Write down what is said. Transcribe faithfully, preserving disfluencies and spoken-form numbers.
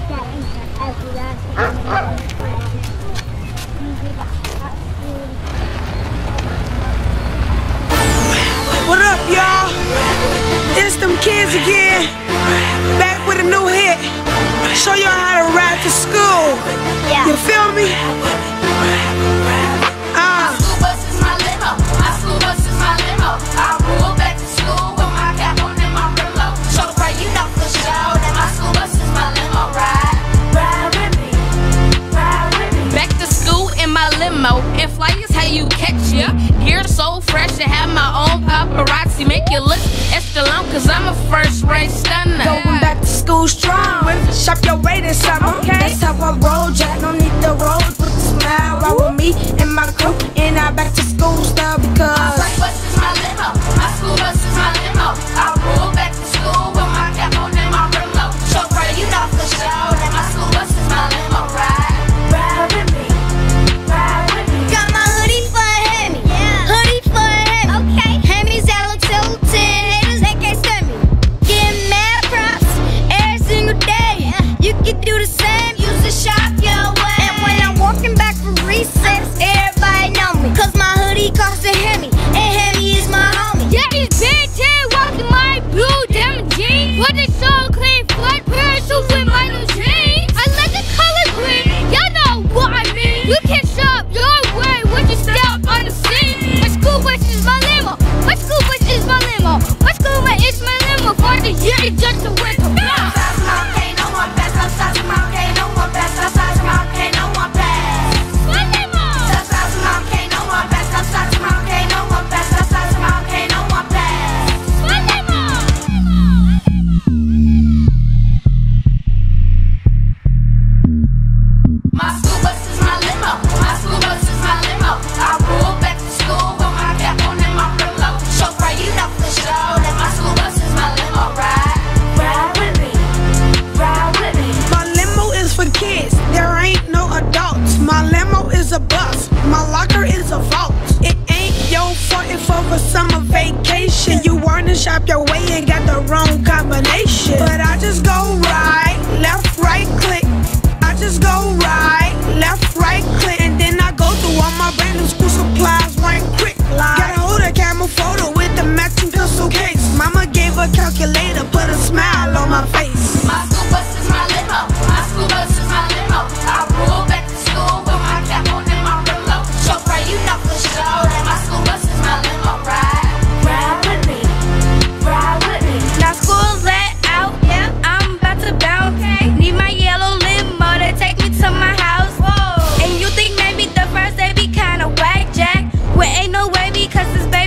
What up, y'all? It's them kids again, back with a new hit. Show y'all how to ride to school. Yeah. You feel me? My school bus is my limo. My school bus is my limo. I roll back to school with my cap on and my remote. Chauffeur, you know for sure that my school bus is my limo. Ride, ride with me, ride with me. Back to school in my limo. And fly is how you catch ya. Gear so fresh and have my own paparazzi. Make you look extra long cause I'm a first rate stunner. Going back to school strong. Shop your weight in summer. Okay. That's how I roll, Jack. No need to roll. Put a smile right with me and my crew. And I back to school style because My school bus is my limo. My school bus is my limo. I roll back to school with my cap on and my remote. Chauffeur, you know for sure that my school bus is my limo. Ride, ride with me, ride with me. Got my hoodie for a Hemi. Yeah. Hoodie for a Hemi. Okay. Hemis that look so ten. Haters, they can't stand me. Get mad props every single day. Yeah. You can do the same. Use the shop your way. And when I'm walking back from recess, everybody know me. Cause my hoodie costs a Hemi. And Hemi is my homie. Yeah, it's Big Ten walking my blue denim jeans. With the so clean, flat pair of shoes with my new jeans. I like the color green, y'all know what I mean. You can shop your way when you step on the scene. My school bus is my limo. My school bus is my limo. My school bus is my limo. For the year, it's just a winter. Outside my okay, no one pass. Outside my okay, no one pass. Outside my okay, no one pass. My limo. Outside my okay, no one pass. Outside my okay, no one pass. Outside my okay, no one pass. My limo. My school bus is my limo. My school bus is my limo. I roll back to school with my cap on and my remote. Chauffeur, you know for sure that my school bus is my limo. Ride, ride with me, ride with me. my limo is for kids. There ain't no adults. My limo is a bus. My locker is a vault. It ain't your fault if over summer vacation you weren't to shop your way and got the wrong combination. But I just go right, left, right, click. I just go right, left, right, click. And then I go through all my brand new school supplies right quick. Got a hold of camera photo with the matching pencil case. Mama gave a calculator, put a smile on my face. My school bus is my limo. My school bus is my limo. I roll back to school with my cap on and my remote. Chauffeur, you know for sure that my school bus is my limo. Ride, ride with me, ride with me. Now school's let out, yeah, I'm about to bounce. Okay. Need my yellow limo to take me to my house. Whoa. And you think maybe the first day be kinda whack, Jack? Well, ain't no way because it's